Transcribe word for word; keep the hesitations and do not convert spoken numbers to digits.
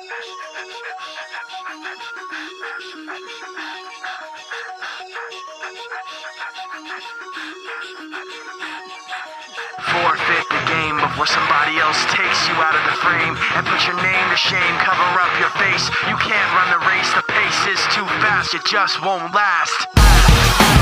Forfeit the game before somebody else takes you out of the frame and put your name to shame, cover up your face. You can't run the race, the pace is too fast, it just won't last.